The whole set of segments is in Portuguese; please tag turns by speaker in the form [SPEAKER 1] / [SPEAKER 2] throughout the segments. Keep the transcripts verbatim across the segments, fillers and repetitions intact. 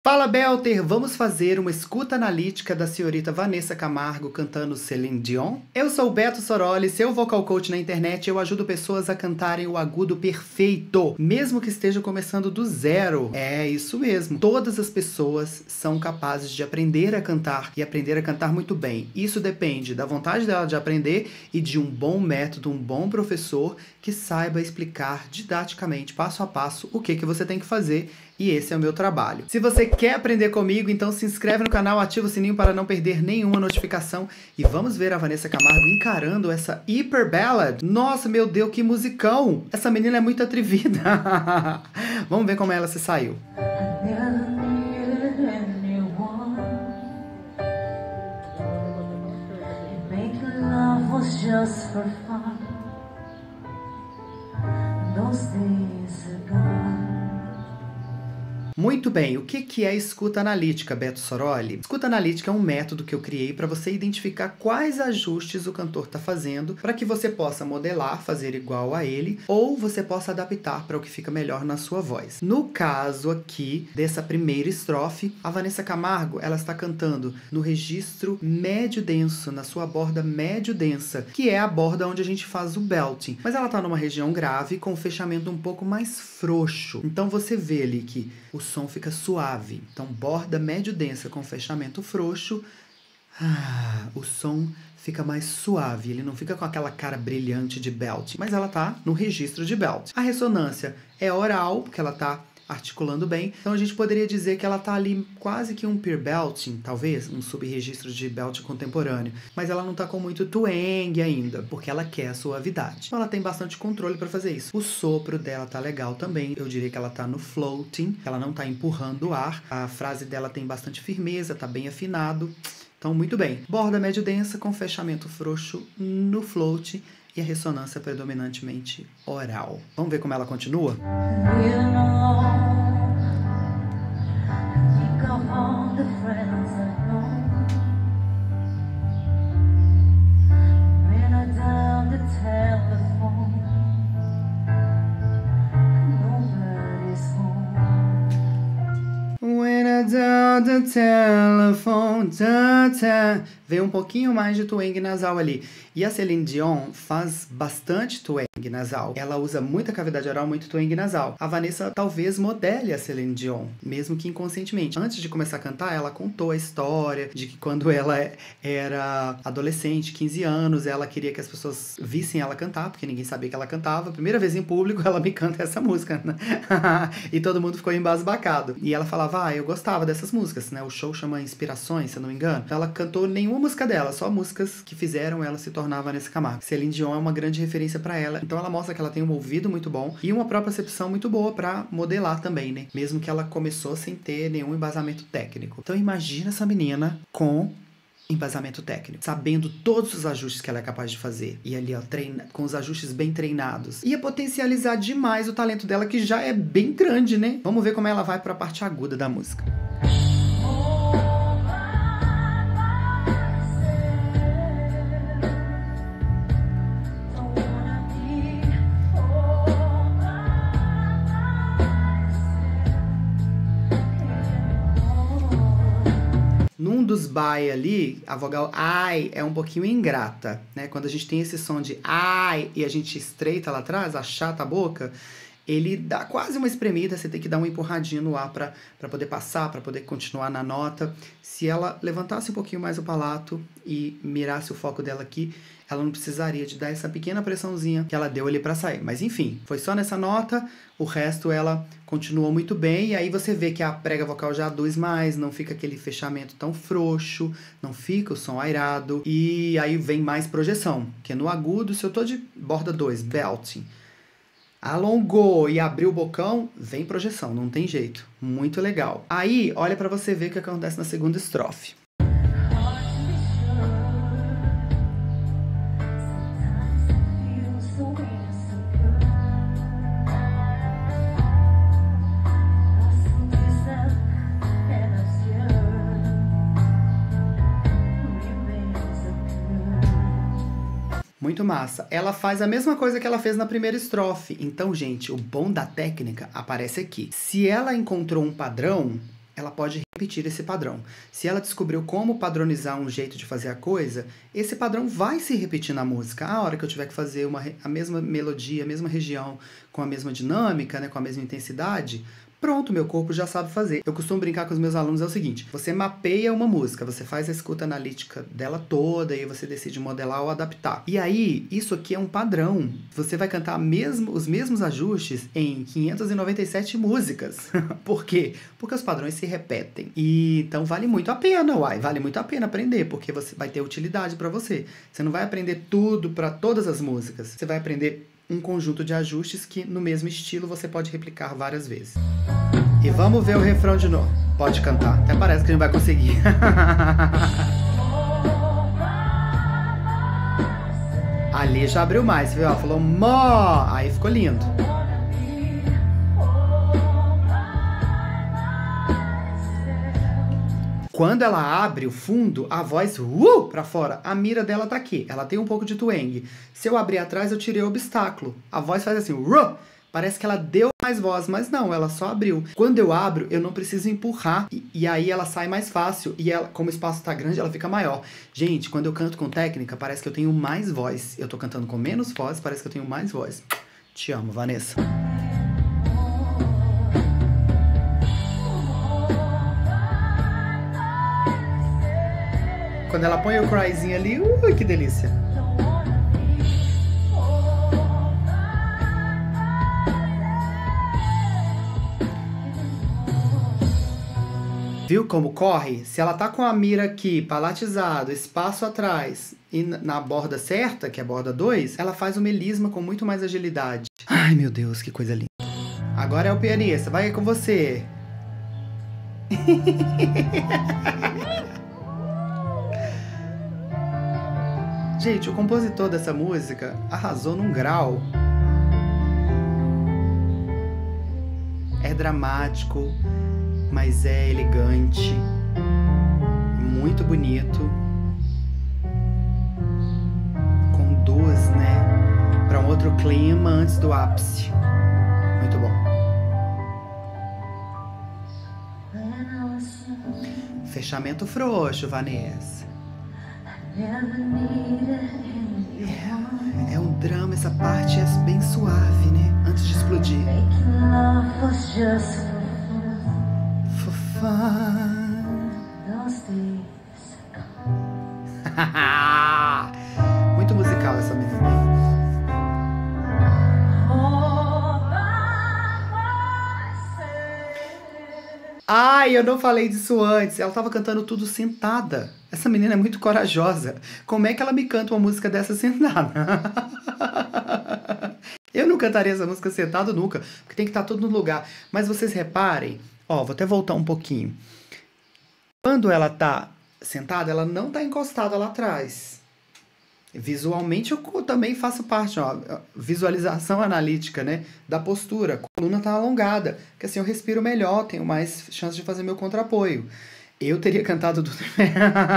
[SPEAKER 1] Fala, Belter! Vamos fazer uma escuta analítica da senhorita Vanessa Camargo cantando Celine Dion? Eu sou o Beto Soroli, seu vocal coach na internet. Eu ajudo pessoas a cantarem o agudo perfeito, mesmo que estejam começando do zero. É isso mesmo. Todas as pessoas são capazes de aprender a cantar e aprender a cantar muito bem. Isso depende da vontade dela de aprender e de um bom método, um bom professor que saiba explicar didaticamente, passo a passo, o que, que você tem que fazer. E esse é o meu trabalho. Se você quer aprender comigo, então se inscreve no canal, ativa o sininho para não perder nenhuma notificação. E vamos ver a Vanessa Camargo encarando essa Hyper Ballad. Nossa, meu Deus, que musicão! Essa menina é muito atrevida. Vamos ver como ela se saiu. Muito bem, o que é escuta analítica, Beto Soroli? Escuta analítica é um método que eu criei para você identificar quais ajustes o cantor está fazendo para que você possa modelar, fazer igual a ele, ou você possa adaptar para o que fica melhor na sua voz. No caso aqui, dessa primeira estrofe, a Vanessa Camargo, ela está cantando no registro médio-denso, na sua borda médio-densa, que é a borda onde a gente faz o belting. Mas ela está numa região grave com um fechamento um pouco mais frouxo. Então você vê ali que o som fica suave. Então, borda médio-densa com fechamento frouxo, ah, o som fica mais suave. Ele não fica com aquela cara brilhante de belt, mas ela tá no registro de belt. A ressonância é oral, porque ela tá articulando bem. Então, a gente poderia dizer que ela tá ali quase que um peer belting, talvez, um subregistro de belt contemporâneo. Mas ela não tá com muito twang ainda, porque ela quer a suavidade. Então, ela tem bastante controle para fazer isso. O sopro dela tá legal também. Eu diria que ela tá no floating, ela não tá empurrando o ar. A frase dela tem bastante firmeza, tá bem afinado. Então, muito bem. Borda médio densa com fechamento frouxo no float e a ressonância predominantemente oral. Vamos ver como ela continua? When I dial the telephone, ta, ta. Vem um pouquinho mais de twang nasal ali. E a Celine Dion faz bastante twang nasal. Ela usa muita cavidade oral, muito twang nasal. A Vanessa talvez modele a Celine Dion, mesmo que inconscientemente. Antes de começar a cantar, ela contou a história de que quando ela era adolescente, quinze anos, ela queria que as pessoas vissem ela cantar, porque ninguém sabia que ela cantava. Primeira vez em público, ela me canta essa música, né? E todo mundo ficou embasbacado. E ela falava, ah, eu gostava dessas músicas, né? O show chama Inspirações, se eu não me engano. Então ela cantou nenhuma música dela, só músicas que fizeram ela se tornar Vanessa Camargo. Celine Dion é uma grande referência pra ela. Então ela mostra que ela tem um ouvido muito bom e uma própria percepção muito boa pra modelar também, né? Mesmo que ela começou sem ter nenhum embasamento técnico. Então imagina essa menina com embasamento técnico, sabendo todos os ajustes que ela é capaz de fazer. E ali, ó, treina, com os ajustes bem treinados. Ia potencializar demais o talento dela, que já é bem grande, né? Vamos ver como ela vai pra parte aguda da música. Num dos bye ali, a vogal ai é um pouquinho ingrata, né? Quando a gente tem esse som de ai e a gente estreita lá atrás, achata a boca, ele dá quase uma espremida, você tem que dar uma empurradinha no ar para poder passar, para poder continuar na nota. Se ela levantasse um pouquinho mais o palato e mirasse o foco dela aqui, ela não precisaria de dar essa pequena pressãozinha que ela deu ali para sair. Mas enfim, foi só nessa nota, o resto ela continuou muito bem, e aí você vê que a prega vocal já aduz mais, não fica aquele fechamento tão frouxo, não fica o som airado, e aí vem mais projeção, que no agudo, se eu tô de borda dois, belting, alongou e abriu o bocão, vem projeção, não tem jeito. Muito legal. Aí, olha pra você ver o que acontece na segunda estrofe. Muito massa. Ela faz a mesma coisa que ela fez na primeira estrofe. Então, gente, o bom da técnica aparece aqui. Se ela encontrou um padrão, ela pode repetir esse padrão. Se ela descobriu como padronizar um jeito de fazer a coisa, esse padrão vai se repetir na música. A hora que eu tiver que fazer uma, a mesma melodia, a mesma região, com a mesma dinâmica, né, com a mesma intensidade, pronto, meu corpo já sabe fazer. Eu costumo brincar com os meus alunos, é o seguinte, você mapeia uma música, você faz a escuta analítica dela toda, e aí você decide modelar ou adaptar. E aí, isso aqui é um padrão. Você vai cantar mesmo, os mesmos ajustes em quinhentas e noventa e sete músicas. Por quê? Porque os padrões se repetem. E então vale muito a pena, uai, vale muito a pena aprender, porque você vai ter utilidade para você. Você não vai aprender tudo para todas as músicas. Você vai aprender um conjunto de ajustes que, no mesmo estilo, você pode replicar várias vezes. E vamos ver o refrão de novo. Pode cantar. Até parece que a gente vai conseguir. Ali já abriu mais, viu? Ela falou mó. Aí ficou lindo. Quando ela abre o fundo, a voz uh, pra fora, a mira dela tá aqui. Ela tem um pouco de twang. Se eu abrir atrás, eu tirei o obstáculo. A voz faz assim, uh, parece que ela deu mais voz, mas não, ela só abriu. Quando eu abro, eu não preciso empurrar, e, e aí ela sai mais fácil. E ela, como o espaço tá grande, ela fica maior. Gente, quando eu canto com técnica, parece que eu tenho mais voz. Eu tô cantando com menos voz, parece que eu tenho mais voz. Te amo, Vanessa. Quando ela põe o cryzinho ali, ui, que delícia. Viu como corre? Se ela tá com a mira aqui, palatizado, espaço atrás e na borda certa, que é a borda dois, ela faz o melisma com muito mais agilidade. Ai, meu Deus, que coisa linda. Agora é o pianista, vai com você. Gente, o compositor dessa música arrasou num grau. É dramático, mas é elegante, muito bonito, conduz, né, para um outro clima antes do ápice. Muito bom. Fechamento frouxo, Vanessa. É, é um drama, essa parte é bem suave, né? Antes de explodir. Fofã. Muito musical essa menina. Ai, eu não falei disso antes. Ela tava cantando tudo sentada. Essa menina é muito corajosa. Como é que ela me canta uma música dessa sentada? Eu não cantaria essa música sentado nunca, porque tem que estar tudo no lugar. Mas vocês reparem, ó, vou até voltar um pouquinho. Quando ela tá sentada, ela não tá encostada lá atrás. Visualmente eu também faço parte, ó, visualização analítica, né, da postura. A coluna tá alongada, que assim eu respiro melhor, tenho mais chance de fazer meu contrapoio. Eu teria cantado tudo em pé.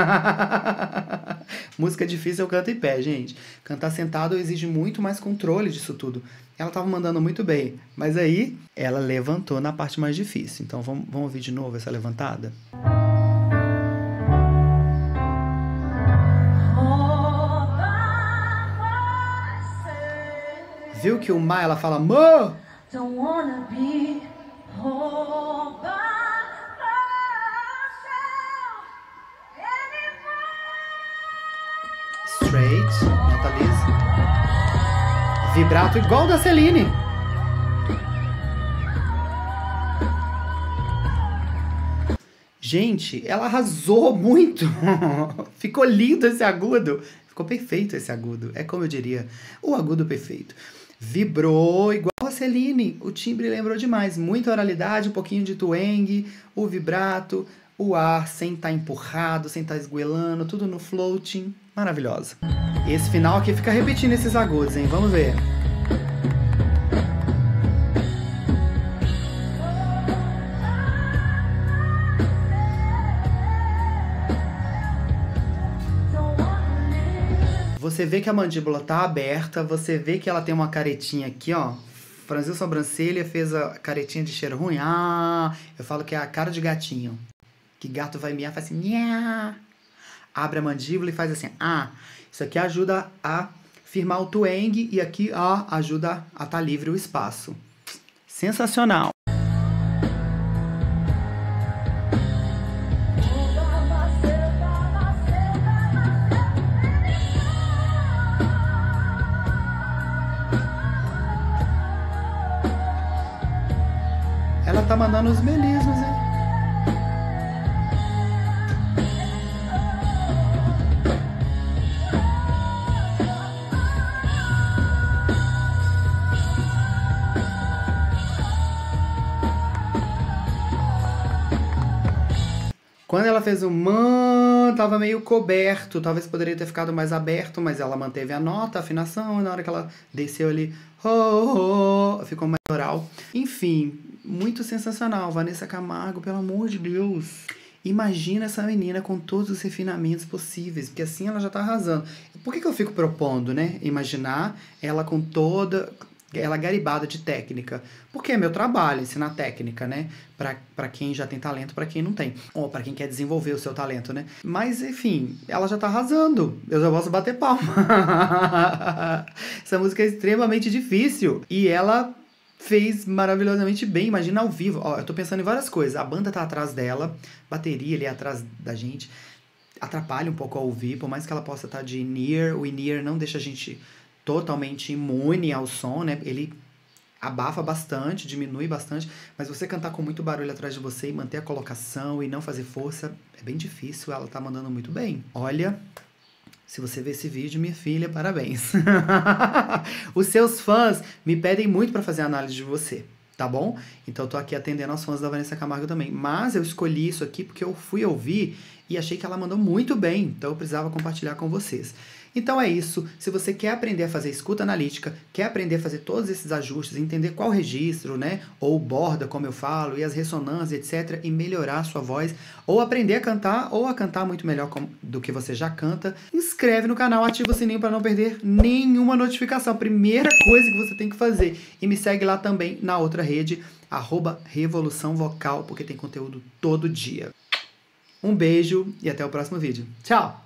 [SPEAKER 1] Música difícil eu canto em pé, gente. Cantar sentado exige muito mais controle disso tudo. Ela tava mandando muito bem, mas aí ela levantou na parte mais difícil. Então vamos, vamos ouvir de novo essa levantada? Viu que o Ma, ela fala Mo! Don't wanna be all by myself anymore. Straight, nota lisa. Vibrato igual da Celine. Gente, ela arrasou muito. Ficou lindo esse agudo. Ficou perfeito esse agudo. É como eu diria, o agudo perfeito. Vibrou igual a Celine. O timbre lembrou demais. Muita oralidade, um pouquinho de twang, o vibrato, o ar sem estar empurrado, sem estar esguelando, tudo no floating. Maravilhosa. E esse final aqui fica repetindo esses agudos, hein? Vamos ver. Você vê que a mandíbula tá aberta, você vê que ela tem uma caretinha aqui, ó, franziu a sobrancelha, fez a caretinha de cheiro ruim. Ah, eu falo que é a cara de gatinho. Que gato vai miar, faz assim, miau. Abre a mandíbula e faz assim, ah. Isso aqui ajuda a firmar o twang e aqui, ó, ajuda a estar livre o espaço. Sensacional. Ela tá mandando os melismos, hein? Quando ela fez o man, tava meio coberto, talvez poderia ter ficado mais aberto, mas ela manteve a nota, a afinação, e na hora que ela desceu ali, oh, oh, ficou mais oral. Enfim, muito sensacional. Vanessa Camargo, pelo amor de Deus. Imagina essa menina com todos os refinamentos possíveis, porque assim ela já tá arrasando. Por que que eu fico propondo, né? Imaginar ela com toda... ela garibada de técnica, porque é meu trabalho ensinar técnica, né, pra, pra quem já tem talento, pra quem não tem, ou pra quem quer desenvolver o seu talento, né, mas enfim, ela já tá arrasando, eu já posso bater palma. Essa música é extremamente difícil, e ela fez maravilhosamente bem, imagina ao vivo. Ó, eu tô pensando em várias coisas, a banda tá atrás dela, bateria ali atrás da gente, atrapalha um pouco ao ouvir, por mais que ela possa estar de in-ear, o in-ear não deixa a gente totalmente imune ao som, né? Ele abafa bastante, diminui bastante, mas você cantar com muito barulho atrás de você e manter a colocação e não fazer força, é bem difícil. Ela tá mandando muito bem. Olha, se você ver esse vídeo, minha filha, parabéns. Os seus fãs me pedem muito para fazer análise de você, tá bom? Então eu tô aqui atendendo aos fãs da Vanessa Camargo também, mas eu escolhi isso aqui porque eu fui ouvir e achei que ela mandou muito bem, então eu precisava compartilhar com vocês. Então é isso, se você quer aprender a fazer escuta analítica, quer aprender a fazer todos esses ajustes, entender qual registro, né, ou borda, como eu falo, e as ressonâncias, etcétera, e melhorar a sua voz, ou aprender a cantar, ou a cantar muito melhor do que você já canta, inscreve no canal, ativa o sininho para não perder nenhuma notificação, primeira coisa que você tem que fazer, e me segue lá também na outra rede, arroba Revolução Vocal, porque tem conteúdo todo dia. Um beijo e até o próximo vídeo. Tchau!